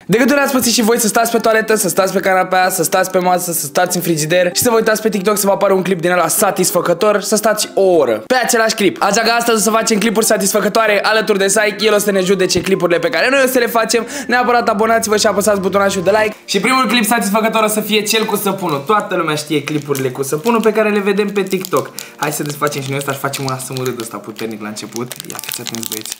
De câte ori ați pățit și voi să stați pe toaletă, să stați pe canapea, să stați pe masă, să stați în frigider și să vă uitați pe TikTok să vă apară un clip din ăla satisfăcător, să stați o oră pe același clip. Așa că astăzi o să facem clipuri satisfăcătoare alături de Psych. El o să ne judece clipurile pe care noi o să le facem. Neapărat abonați-vă și apăsați butonașul de like. Și primul clip satisfăcător o să fie cel cu săpunul. Toată lumea știe clipurile cu săpunul pe care le vedem pe TikTok. Hai să desfacem și noi ăsta și facem una să mă râd ăsta puternic la început. Ia fiți atenți, băieți.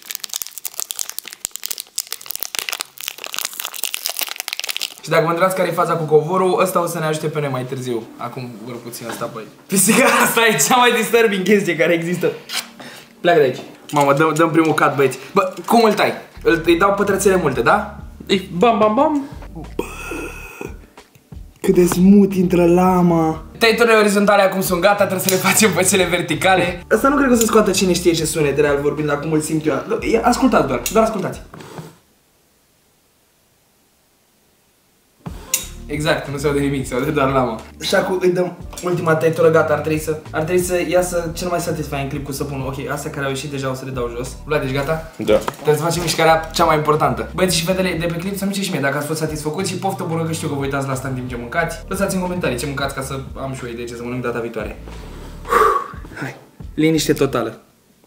Și dacă vă întrebați care e faza cu covorul, ăsta o să ne ajute pe noi mai târziu. Acum urc puțin ăsta, băi. Pisica asta e cea mai disturbing chestie care există. Pleacă de aici. Mamă, dăm primul cut, băieți. Bă, cum îl tai? Îi dau pătrățele multe, da? Bam, bam, bam. Bă, cât de smooth intră lama. Tăieturile orizontale acum sunt gata, trebuie să le facem pe cele verticale. Asta nu cred că o să scoată cine știe ce sunet real vorbind, acum îl simt eu. Ascultați doar ascultați. Exact, nu se aude nimic, se aude doar lama. Și acum îi dăm ultima tăietură, gata, ar trebui să iasă cel mai satisfying clip cu săpunul. Ok, astea care au ieșit deja o să le dau jos. Vlad, ești gata? Da. Trebuie să facem mișcarea cea mai importantă. Băieți și fetele de pe clip să-mi ziceți și mie dacă ați fost satisfăcuți și poftă bună că știu că vă uitați la asta în timp ce mâncați. Lăsați în comentarii ce mâncați ca să am și o idee ce să mănânc data viitoare. Hai, liniște totală.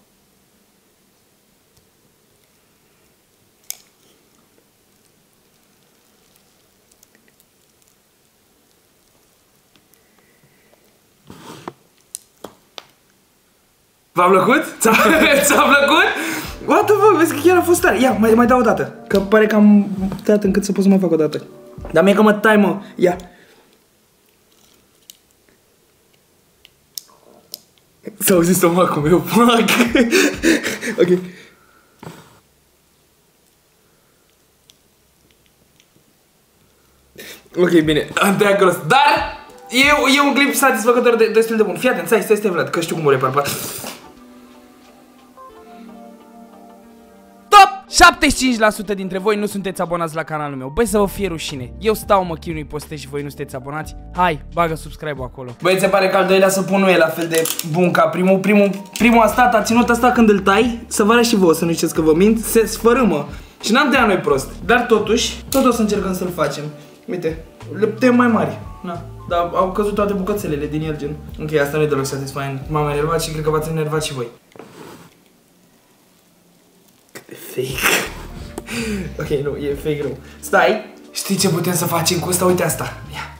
V-a plăcut? Ți-a plăcut? What the fuck, vezi că chiar a fost tare. Ia, mai dau o dată. Că pare că am dat încât să pot să mai fac o dată. Dar mie că mă tai, mă. Ia. S-a auzit stomacul meu, fuck. Ok. Ok, bine. Am tăiat gros. Dar e un clip satisfăcător destul de bun. Fii atent, stai, Vlad, că știu cum o reparpa. Top! 75% dintre voi nu sunteți abonați la canalul meu. Băi, să vă fie rușine. Eu stau, mă chinui, postez și voi nu sunteți abonați. Hai, bagă subscribe-ul acolo. Băi, se pare că al doilea săpun nu e la fel de bun ca primul. Primul a ținut asta când îl tai. Să vă arăt și vouă, să nu știți că vă mint. Se sfărâmă. Și n-am tăiat noi prost. Dar totuși, tot o să încercăm să-l facem. Uite, le tăiem mai mari. Na. Dar au căzut toate bucățelele din el, gen. Ok, asta nu e deloc satisfying. M-am enervat și cred că v-ați enervat și voi. Cât de fake. Ok, nu, e fake rău. Stai, știi ce putem să facem cu asta? Uite asta. Ia.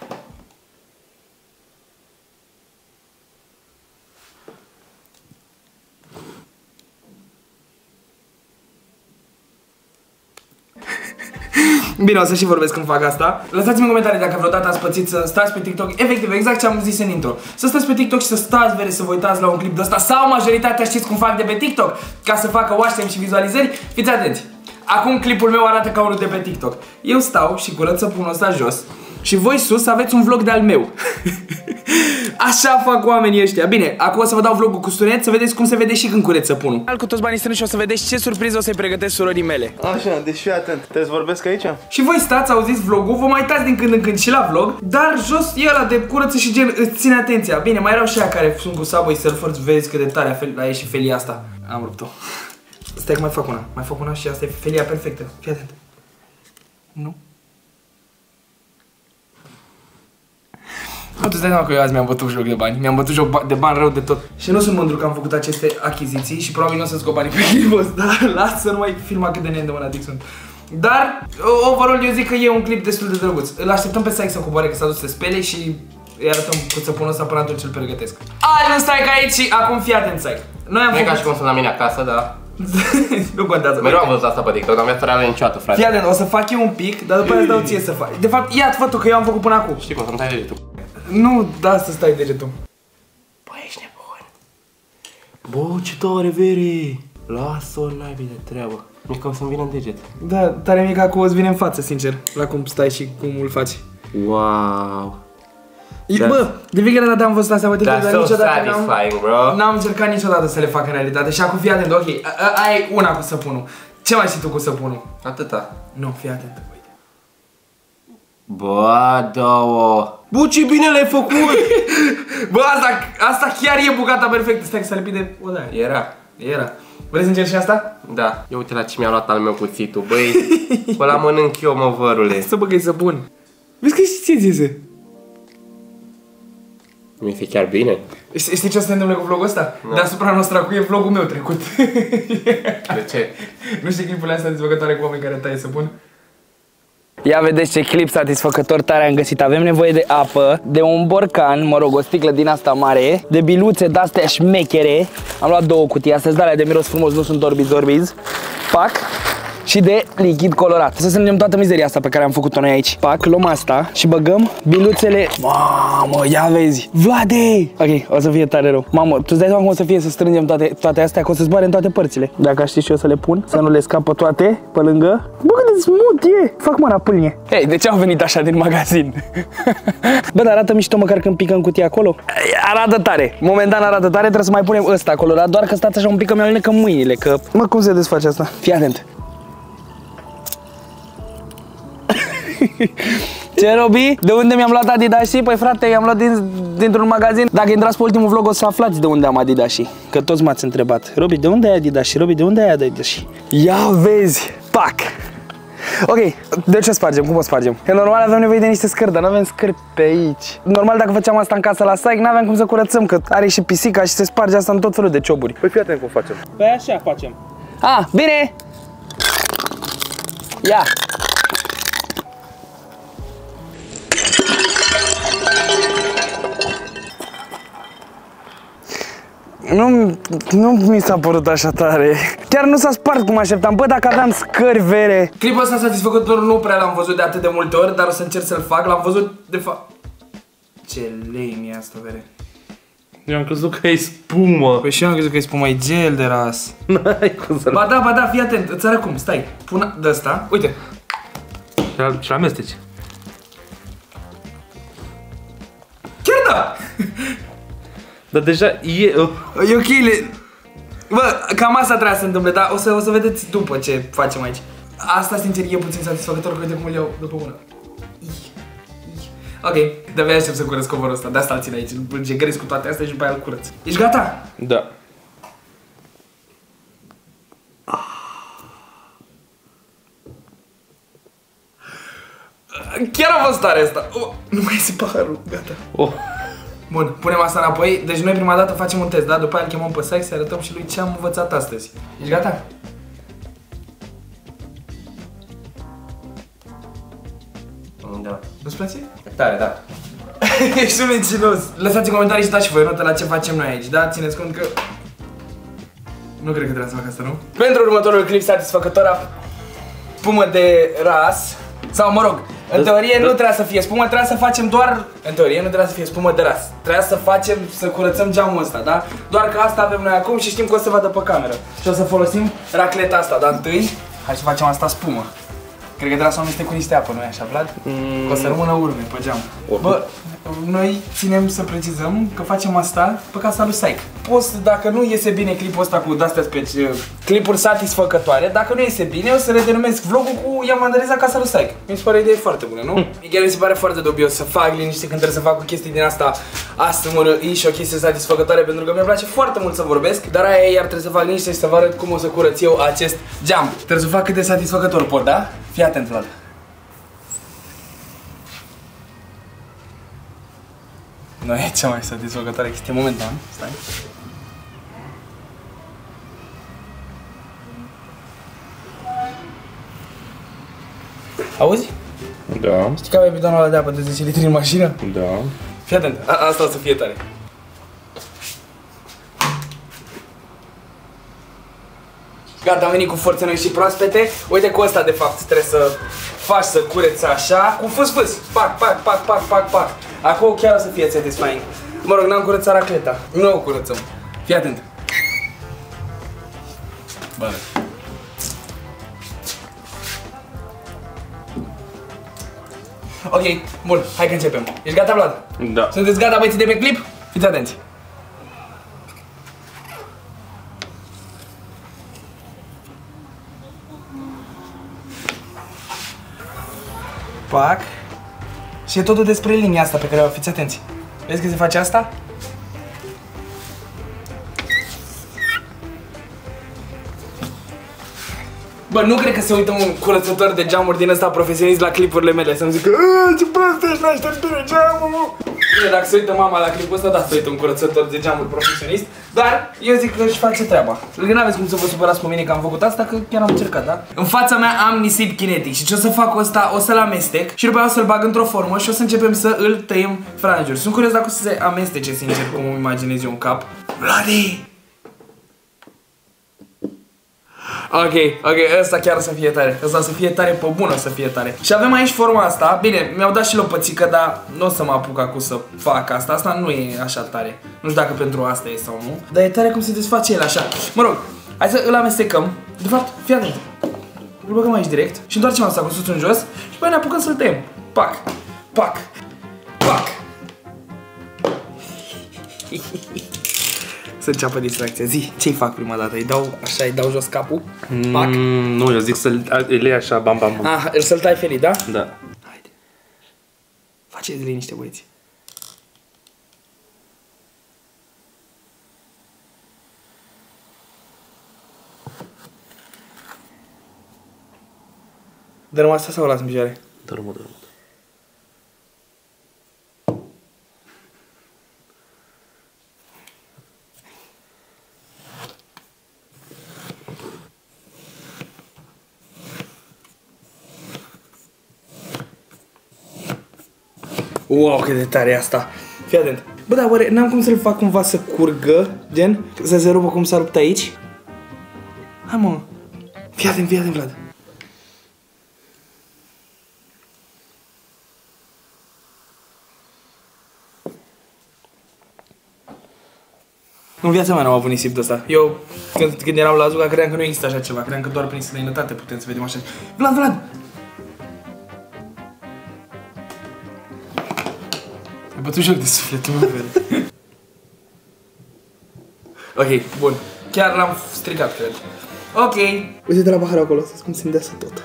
Bine, o să și vorbesc când fac asta. Lăsați-mi în comentarii dacă vreodată ați pățit să stați pe TikTok. Efectiv, exact ce am zis în intro. Să stați pe TikTok și să stați vere să vă uitați la un clip de ăsta. Sau majoritatea știți cum fac de pe TikTok, ca să facă watch și vizualizări. Fiți atenți. Acum clipul meu arată ca unul de pe TikTok. Eu stau și curăț săpunul ăsta jos și voi sus aveți un vlog de-al meu. Așa fac oamenii ăștia. Bine, acum o să vă dau vlogul cu sunet să vedeți cum se vede și când cureț săpunul. Cu toți banii strânși și o să vedeți ce surpriză o să-i pregătesc surorii mele. Așa, deci fii atent, trebuie să vorbesc aici? Și voi stați, auziți vlogul, vă mai uitați din când în când și la vlog, dar jos e ăla de curăță și gen îți ține atenția. Bine, mai erau și aia care sunt cu Subway Surfers, vezi cât de tare a ieșit felia asta. Am rupt-o. Stai că mai fac una și asta e felia perfectă. Fii atent. Nu? Tu îți dai seama că eu azi mi-am bătut joc de bani. Mi-am bătut joc de bani rău de tot. Și nu sunt mândru că am făcut aceste achiziții și probabil nu o să scop banii pe clipul ăsta. Las să nu mai filma cât de neîndemânatic sunt. Dar, overall, eu zic că e un clip destul de drăguț. Îl așteptăm pe Psych să coboare că s-a dus să spele și îi arătăm cu săpunul ăsta până atunci îl pregătesc. Ajuns Psych aici și acum fii atent, Psych. Noi am făcut... ca și cum sunt la mine acasă, da. Nu contează. Mereu am văzut asta pe TikTok, dar mi-a reală niciodată, frate. Fii atent, o să fac eu un pic, dar după aia îți dau ție să faci. De fapt, ia-ți fă tu, că eu am făcut până acum. Știi cum, să-mi tai degetul. Nu, da, să stai degetul. Băi, ești nebun. Bă, ce tare, veri. Lasă-o, n-ai bine treabă. Mică o să-mi vină în deget. Da, tare mică acum îți vine în față, sincer, la cum stai și cum îl faci. Wow. Bă, de fiecare dată am văzut astea pe TikTok, dar niciodată n-am încercat niciodată să le fac în realitate. Și acum fii atent, ok, ai una cu săpunul. Ce mai știi tu cu săpunul? Atâta. Nu, fii atent, uite. Bă, două. Bă, ce bine l-ai făcut! Bă, asta chiar e bucata perfectă. Stai că s-a lipit de... O, da, Era. Vrei să încerci și asta? Da. Ia uite la ce mi-a luat al meu cuțitul, băi. Bă, la mănânc eu, mă, vărule. Să băgăi să bun. Vezi că și ție zise. Mi se chiar bine. Știi ce o să se întâmple cu vlogul ăsta? No. Deasupra noastră acum e vlogul meu trecut. De ce? Nu știi clipurile astea satisfăcătoare cu oameni care taie să pun? Ia vedeți ce clip satisfăcător tare am găsit. Avem nevoie de apă, de un borcan, mă rog, o sticlă din asta mare, de biluțe de-astea șmechere. Am luat 2 cutii, astea de alea de miros frumos, nu sunt orbiz. Pac. Și de lichid colorat. Să strângem toată mizeria asta pe care am făcut-o noi aici. Pac, luăm asta și băgăm biluțele. Mamă, ia vezi. Vlade! Ok, o să fie tare rău. Mamă, tu îți dai seama cum o să fie să strângem toate astea, că o să zboare în toate părțile. Dacă știi și eu să le pun, să nu le scapă toate pe lângă. Bă, cât de smooth e! Fac mâna pâlnie. Hei, de ce au venit așa din magazin? Bă, dar arată mișto măcar când pică în cutie acolo. Arată tare. Momentan arată tare, trebuie să mai punem ăsta colorat, doar că stați așa un pic că mi-alunecă mâinile, că... Mă, cum se desface asta? Fii atent. Ce, Robi? De unde mi-am luat Adidas-ii? Păi frate, i-am luat dintr-un magazin. Dacă intrați pe ultimul vlog o să aflați de unde am Adidas-ii, că toți m-ați întrebat. Robi, de unde ai Adidas-ii? Robi, de unde ai Adidas-ii? Ia vezi! Pac! Ok, de ce spargem? Cum o spargem? Că normal avem nevoie de niște scări, dar nu avem scări pe aici. Normal dacă făceam asta în casă la Saic, n-aveam cum să curățăm, că are și pisica și se sparge asta în tot felul de cioburi. Păi fii atent cum facem. Păi așa facem. Ah, bine! Ia! Nu mi s-a părut așa tare. Chiar nu s-a spart cum așteptam. Bă, dacă aveam scări vere. Clipul ăsta satisfăcător nu prea l-am văzut de atât de multe ori, dar o să încerc să-l fac. L-am văzut de fapt. Ce lame e asta, vere. Eu am crezut că e spumă. Păi și eu am crezut că e spumă, e gel de ras. N-ai cum să... Ba da, fii atent, îți arăt cum, stai. Pun de asta, uite. Și-l amesteci. Chiar da! Dar deja e... E ok, bă, cam asta trebuia să se întâmple, dar o să vedeți după ce facem aici. Asta, sincer, e puțin satisfăcător, că uite cum îl iau după mână. Ok, de-abia aștept să curăț covorul ăsta, de asta îl țin aici, îl gegrez cu toate astea și după aia îl curăț. Ești gata? Da. Chiar a fost tare asta. Oh, nu mai iese paharul, gata. Oh. Bun, punem asta înapoi. Deci noi prima dată facem un test, da? După aia îl chemăm pe Saic să arătăm și lui ce am învățat astăzi. Ești gata? Da. Nu-ți place? Tare, da. Ești un mincinos. Lăsați în comentarii și dați și voi notă la ce facem noi aici, da? Țineți cont că... Nu cred că trebuie să fac asta, nu? Pentru următorul clip satisfăcător, spumă de ras. Sau mă rog, în teorie nu trebuia să fie spumă, trebuia să facem doar... În teorie nu trebuia să fie spumă de ras. Trebuia să facem, să curățăm geamul ăsta, da? Doar că asta avem noi acum și știm că o să vadă pe cameră. Și o să folosim racleta asta, dar întâi, hai să facem asta spumă. Cred că trebuia să o amestec cu niște apă, nu-i așa, Vlad? Că o să rămână urme pe geam. Bă, noi ținem să precizăm că facem asta pe casa lui Saic. Poți, dacă nu iese bine clipul ăsta cu de-astea clipuri satisfăcătoare, dacă nu iese bine, o să redenumesc vlogul cu I-am vandalizat casa lui Saic. Mi se pare o idee foarte bună, nu? Chiar mi se pare foarte dubios să fac liniște când trebuie să fac o chestie din asta ASMR și o chestie satisfăcătoare, pentru că mi-e place foarte mult să vorbesc, dar aia e, iar trebuie să fac liniște și să vă arăt cum o să curăț eu acest geam. Trebuie să fac cât de satisfăcător pot, da? Fii atent, Vlad. Nu e cea mai satisfăcătoare chestie momentan, stai. Auzi? Da. Știi că aveai bidonul ăla de apă de 10 litri în mașină? Da. Fii atent, asta o să fie tare. Gata, am venit cu forțe noi și proaspete. Uite cu ăsta de fapt trebuie să faci să cureți așa, cu fâs-fâs. Pac, pac, pac, pac, pac, pac. Acum chiar o să fie satisfying. Mă rog, n-am curățat racleta. Nu o curățăm. Fii atent. Bă. Ok, bun, hai că începem. Ești gata, Vlad? Da. Sunteți gata, băieții de pe clip? Fiți atenți. Pac. Și e totul despre linia asta pe care o fiți atenți. Vezi că se face asta? Bă, nu cred că se uită un curățător de geamuri din ăsta profesionist la clipurile mele să-mi zică ce prost ești, n-aștept bine geamul. Bine, dacă se uită mama la clipul ăsta, da, se uită un curățător de geamuri profesionist. Dar eu zic că își face treaba. N-aveți cum să vă supărați pe mine că am făcut asta, că chiar am încercat, da? În fața mea am nisip kinetic și ce o să fac ăsta, o să-l amestec și după aia o să-l bag într-o formă și o să începem să îl tăiem franjuri. Sunt curios dacă o să se amestece, sincer, cum îmi imaginez eu în cap. Vladi! Ok, ăsta chiar o să fie tare. Ăsta o să fie tare, pe bun o să fie tare. Și avem aici forma asta. Bine, mi-au dat și lopățică, dar nu o să mă apuc acum să fac asta. Asta nu e așa tare. Nu știu dacă pentru asta e sau nu. Dar e tare cum se desface el așa. Mă rog, hai să îl amestecăm. De fapt, fii atent. Îl băgăm aici direct și întoarcem asta cu sus în jos. Și păi ne apucăm să-l tăiem. Pac, pac, pac. Să înceapă distracția. Zi, ce-i fac prima dată? Îi dau așa, îi dau jos capul? Pac? Nu, eu zic să-l iei așa, bam, bam, bam. Ah, să-l tai felii, da? Da. Haide. Faceți liniște, băieți. Dărâm asta sau o las în picioare? Dărâmă, dărâmă. Wow, cât de tare e asta. Fii atent. Bă, dar oare n-am cum să-l fac cumva să curgă, gen, să se rupă cum s-a rupt aici? Hai, mă. Fii atent, Vlad. În viața mea n-am avut nisip de ăsta. Eu, când eram la Azuga, credeam că nu există așa ceva. Credeam că doar prin străinătate putem să vedem așa. Vlad! Ai bătut joc de sufletul meu, vede. Ok, bun. Chiar l-am stricat, cred. Ok. Uite-te la paharul acolo, să-ți cum se îndeasă tot.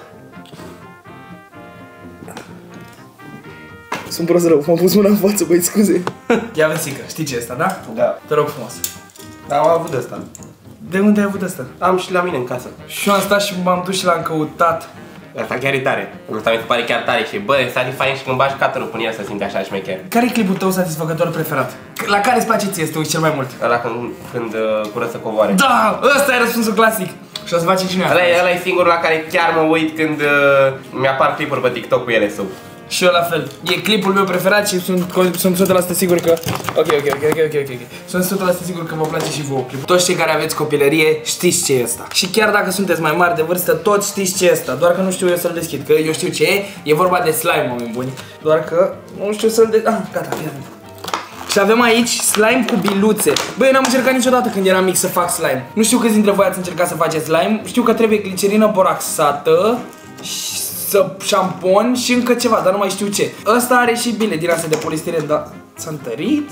Sunt prost rău, m-am pus mâna în față, băi, scuze. Ia vesică, știi ce e asta, da? Da. Te rog frumos. Dar am avut ăsta. De unde ai avut asta? Am și la mine în casă. Și eu am stat și m-am dus și l-am căutat. Asta chiar e tare. Asta mi se pare chiar tare și bă, e fain și când bagi caterul până el să simte așa șmecher. Care e clipul tău satisfăcător preferat? La care îți place ție să te uiți cel mai mult? Ăla când curăță covoare. Da! Ăsta e răspunsul clasic! Și o să facem și noi asta. Ăla e singurul la care chiar mă uit când mi-apar clipuri pe TikTok cu ele sub. Și eu la fel. E clipul meu preferat și sunt 100% sigur că... Ok. Sunt 100% sigur că vă place și vouă clipul. Toți cei care aveți copilărie știți ce e asta. Și chiar dacă sunteți mai mari de vârstă, toți știți ce e asta. Doar că nu știu eu să-l deschid. Că eu știu ce e. E vorba de slime, oameni buni. Doar că nu știu să-l deschid. Ah, gata, fii atent. Și avem aici slime cu biluțe. Băi, eu n-am încercat niciodată când eram mic să fac slime. Nu știu câți dintre voi ați încercat să faceți slime. Știu că trebuie glicerină boraxată și șampon și încă ceva, dar nu mai știu ce. Ăsta are și bile din astea de polistiren, dar s-a întărit?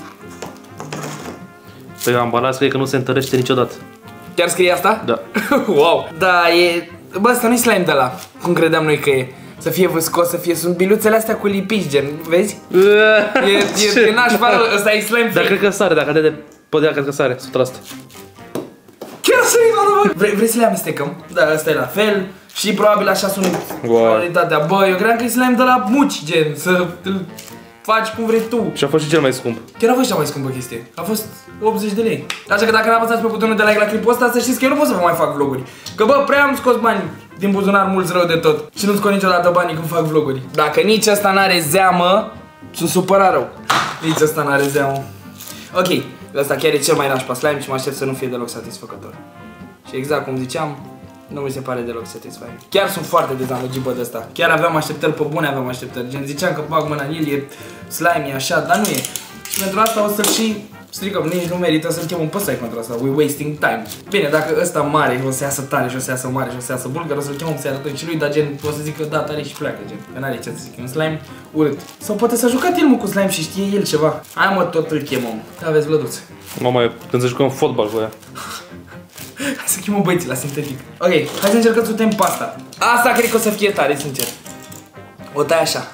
Păi ambalaj scrie că nu se întărește niciodată. Chiar scrie asta? Da. Wow. Da, e... Bă, ăsta nu-i slime de la cum credeam noi că e. Să fie vâscos, să fie... Sunt biluțele astea cu lipici, gen, vezi? E nașpa, ăsta e slime fake. Dar cred că sare, dacă de podea, cred că sare, 100%. Chiar sărit, vrei să le amestecăm? Da, ăsta e la fel. Și probabil așa sunt realitatea. Bă, eu credeam că e slime de la muci, gen, să faci cum vrei tu. Și a fost și cel mai scump. Chiar a fost cea mai scumpă chestie. A fost 80 de lei. Așa că dacă n-apăsați pe butonul de like la clipul ăsta, să știți că eu nu pot să vă mai fac vloguri. Că bă, prea am scos bani din buzunar mulți rău de tot. Și nu scot niciodată banii când fac vloguri. Dacă nici ăsta n-are zeamă, sunt supărat rău. Nici ăsta n-are zeamă. Ok, ăsta chiar e cel mai nașpa slime și mă aștept să nu fie deloc satisfăcător. Și exact cum ziceam, nu mi se pare deloc satisfying. Chiar sunt foarte dezamăgit, bă, de ăsta. Chiar aveam așteptări pe bune, aveam așteptări. Gen, ziceam că bag mâna în el, e slime, e așa, dar nu e. Și pentru asta o să-l și stricăm, nici nu merită să-l chemăm pe site contra asta. We're wasting time. Bine, dacă ăsta mare o să iasă tare și o să iasă mare și o să iasă bulgar, o să-l chemăm să-i arătăm și lui, dar gen, o să zic că da, tare și pleacă, gen. Că n-are ce să zic, e un slime urât. Sau poate s-a jucat el, mă, cu slime și știe el ceva. Hai, mă, tot îl chemăm. Aveți vlăduț. Mama, când să jucăm fotbal cu ea. Hai să chemăm băieții la sintetic. Ok, hai să încercăm să tem pasta. Asta cred că o să fie tare, sincer. O tai așa.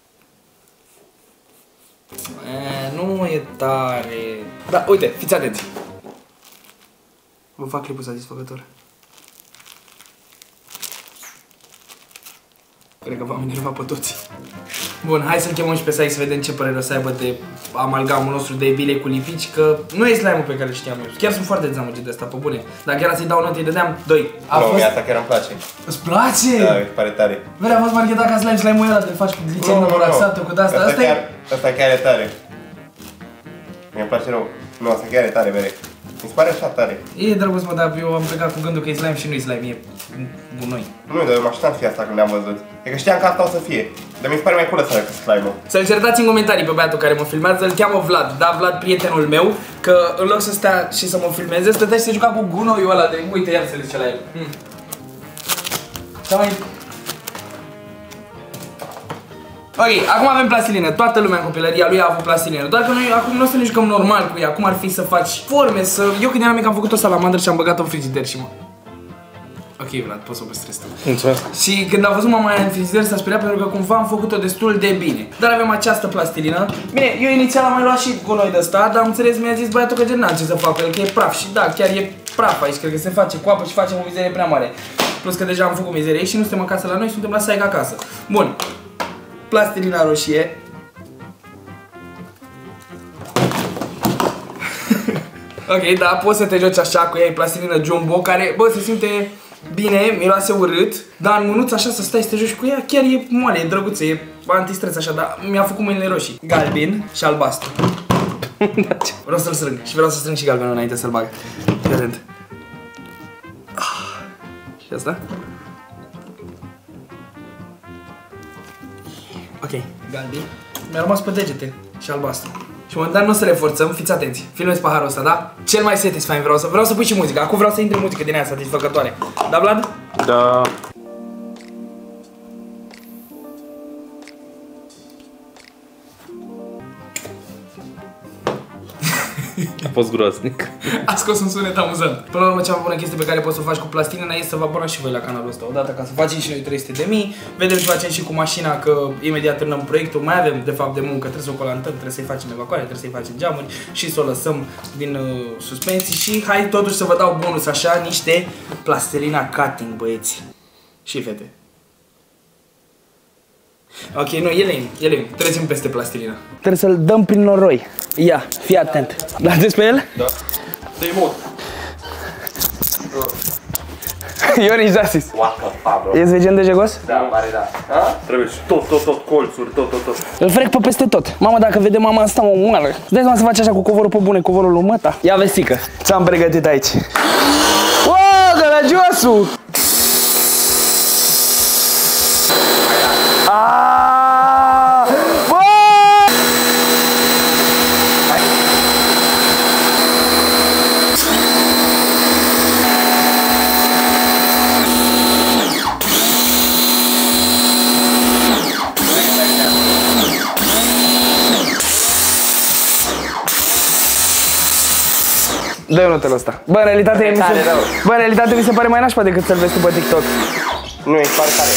Nu e tare. Da, uite, fiți atenți. Vă fac clipul satisfăcător. Cred că v-am enervat pe toți. Bun, hai să-l chemăm și pe Sai să vedem ce părere o să aibă de amalgamul nostru de bile cu lipici, că nu e slime-ul pe care îl știam eu. Chiar sunt foarte dezamăgit de asta, pe bune. Dar chiar să-i dau notă, îi dădeam 2. Nu, mie asta chiar îmi place. Îți place? Da, mi pare tare. Vede, a fost marketat ca slime-ul ăla, te faci cu glicerina relaxată, cu de-asta. Asta chiar e tare. Mi-e place rău. Nu, asta chiar e tare, bere. Mi se pare așa tare. E drăguț, mă, dar eu am plecat cu gândul că e slime și nu e slime, e gunoi. Nu, dar eu mă așteptam să fie asta când le-am văzut. E că știam că asta o să fie. Dar mi se pare mai cool să arăt slime-ul. Să-l certați în comentarii pe băiatul care mă filmează, îl cheamă Vlad, da, Vlad, prietenul meu, că în loc să stea și să mă filmeze, stătea și se juca cu gunoiul ăla de, uite, iar să le zice la el. Ok, acum avem plastilină, toată lumea în copilăria lui a avut plastilină, doar că noi acum nu o să ne jucăm normal cu ea, cum ar fi să faci forme, să... Eu când eram mic am făcut o salamandră și am băgat-o în frigider și mă... Ok, Vlad, poți să o păstrezi tu. Mulțumesc. Și când a văzut mama aia în frigider s-a speriat pentru că cumva am făcut-o destul de bine. Dar avem această plastilină. Bine, eu inițial am mai luat și gunoi de ăsta, dar am înțeles, mi-a zis băiatul că gen n-am ce să fac cu el, că e praf. Și da, chiar e praf aici, cred că se face cu apă și facem o mizerie prea mare. Plus că deja am făcut mizerie și nu suntem acasă la noi, suntem la Saica acasă. Bun. Plastilina roșie. Ok, da, poți să te joci așa cu ea, e plastilină jumbo, care, bă, se simte bine, miroase urât, dar în mânuță așa să stai să te joci cu ea, chiar e moale, e drăguță, e antistres așa, dar mi-a făcut mâinile roșii. Galben și albastru. Vreau să-l strâng și vreau să strâng și galbenul înainte să-l bag. Fii atent. Și asta? Ok, galben. Mi-a rămas pe degete și albastru. Și momentan nu o să le forțăm, fiți atenți. Filmez paharul ăsta, da? Cel mai satisfying vreau să pui și muzica. Acum vreau să intre muzică din aia satisfăcătoare. Da, Vlad? Da. A fost groaznic. A scos un sunet amuzant. Până la urmă, cea mai bună chestie pe care poți să o faci cu plastilina este să vă abonați și voi la canalul ăsta. Odată ca să facem și noi 300.000. Vedem ce facem și cu mașina, că imediat terminăm proiectul. Mai avem de fapt de muncă, trebuie să o colantăm, trebuie să-i facem evacuare, trebuie să-i facem geamuri și să o lăsăm din suspensii. Și hai totuși să vă dau bonus așa, niște plastilina cutting, băieți. Și fete. Ok, nu, e lame. Trecem peste plastilina. Trebuie să-l dăm prin noroi. Ia, fii atent. L-ați pe el? Da. Dă-i mod. Ionis Jasis. What the fuck, bro? Ești vegen de jegos? Da, pare da. Ha? Trebuie și tot, colțuri, tot. Îl frec pe peste tot. Mamă, dacă vede mama asta, mă moară. Îți dai seama să faci așa cu covorul pe bune, covorul lui măta? Ia vesică. Ce-am pregătit aici. Wow, gălăgiosul! Dă-i notelul ăsta. Bă, în realitate mi se pare mai nașpa decât să-l vezi tu pe TikTok. Nu, e foarte tare.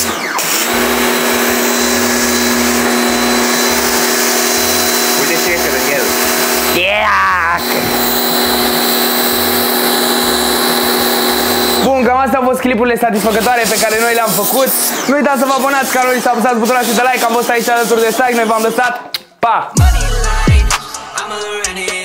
Uite ce este în el. Bun, cam astea au fost clipurile satisfăcătoare pe care noi le-am făcut. Nu uitați să vă abonați canalului și să apăsați butonul de like. Am fost aici alături de Sai, noi v-am lăsat. Pa!